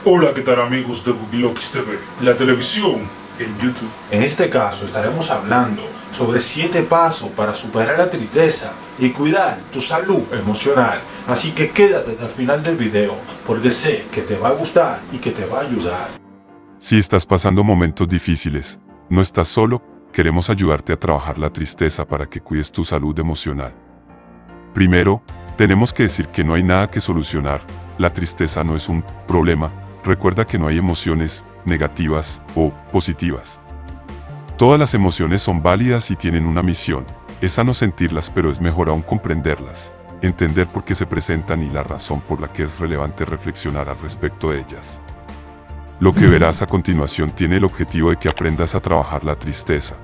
Hola, ¿qué tal amigos de Bugilokis TV? La televisión en YouTube. En este caso estaremos hablando sobre 7 pasos para superar la tristeza y cuidar tu salud emocional. Así que quédate hasta el final del video porque sé que te va a gustar y que te va a ayudar. Si estás pasando momentos difíciles, no estás solo, queremos ayudarte a trabajar la tristeza para que cuides tu salud emocional. Primero, tenemos que decir que no hay nada que solucionar, la tristeza no es un problema. Recuerda que no hay emociones negativas o positivas. Todas las emociones son válidas y tienen una misión. Es sano sentirlas, pero es mejor aún comprenderlas, entender por qué se presentan y la razón por la que es relevante reflexionar al respecto de ellas. Lo que verás a continuación tiene el objetivo de que aprendas a trabajar la tristeza.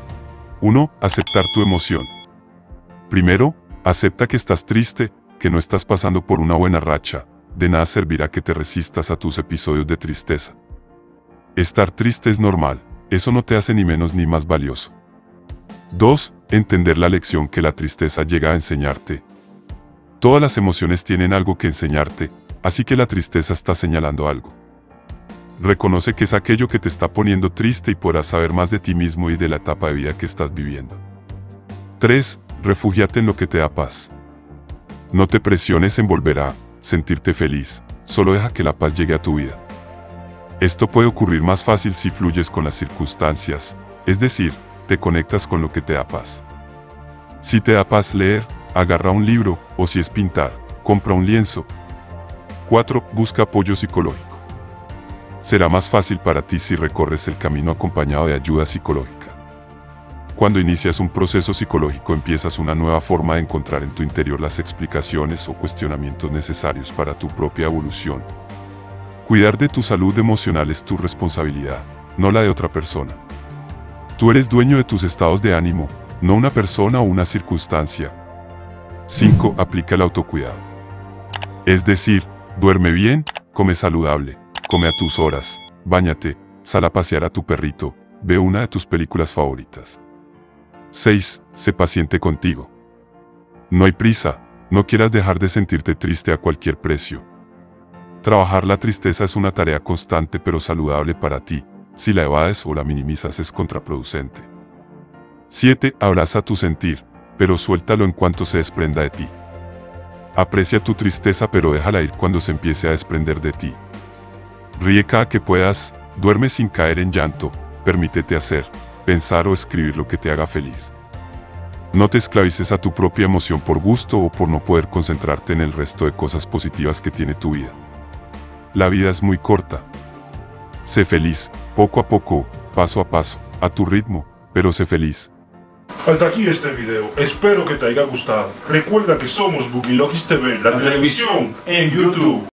1. Aceptar tu emoción. Primero, acepta que estás triste, que no estás pasando por una buena racha. De nada servirá que te resistas a tus episodios de tristeza. Estar triste es normal, eso no te hace ni menos ni más valioso. 2. Entender la lección que la tristeza llega a enseñarte. Todas las emociones tienen algo que enseñarte, así que la tristeza está señalando algo. Reconoce que es aquello que te está poniendo triste y podrás saber más de ti mismo y de la etapa de vida que estás viviendo. 3. Refúgiate en lo que te da paz. No te presiones en volver a sentirte feliz, solo deja que la paz llegue a tu vida. Esto puede ocurrir más fácil si fluyes con las circunstancias, es decir, te conectas con lo que te da paz. Si te da paz leer, agarra un libro, o si es pintar, compra un lienzo. 4. Busca apoyo psicológico. Será más fácil para ti si recorres el camino acompañado de ayuda psicológica. Cuando inicias un proceso psicológico empiezas una nueva forma de encontrar en tu interior las explicaciones o cuestionamientos necesarios para tu propia evolución. Cuidar de tu salud emocional es tu responsabilidad, no la de otra persona. Tú eres dueño de tus estados de ánimo, no una persona o una circunstancia. 5. Aplica el autocuidado. Es decir, duerme bien, come saludable, come a tus horas, báñate, sal a pasear a tu perrito, ve una de tus películas favoritas. 6. Sé paciente contigo. No hay prisa, no quieras dejar de sentirte triste a cualquier precio. Trabajar la tristeza es una tarea constante pero saludable para ti. Si la evades o la minimizas es contraproducente. 7. Abraza tu sentir, pero suéltalo en cuanto se desprenda de ti. Aprecia tu tristeza pero déjala ir cuando se empiece a desprender de ti. Ríe cada que puedas, duerme sin caer en llanto, permítete hacer, pensar o escribir lo que te haga feliz. No te esclavices a tu propia emoción por gusto o por no poder concentrarte en el resto de cosas positivas que tiene tu vida. La vida es muy corta. Sé feliz, poco a poco, paso a paso, a tu ritmo, pero sé feliz. Hasta aquí este video, espero que te haya gustado. Recuerda que somos Bugilokis TV, la televisión en YouTube.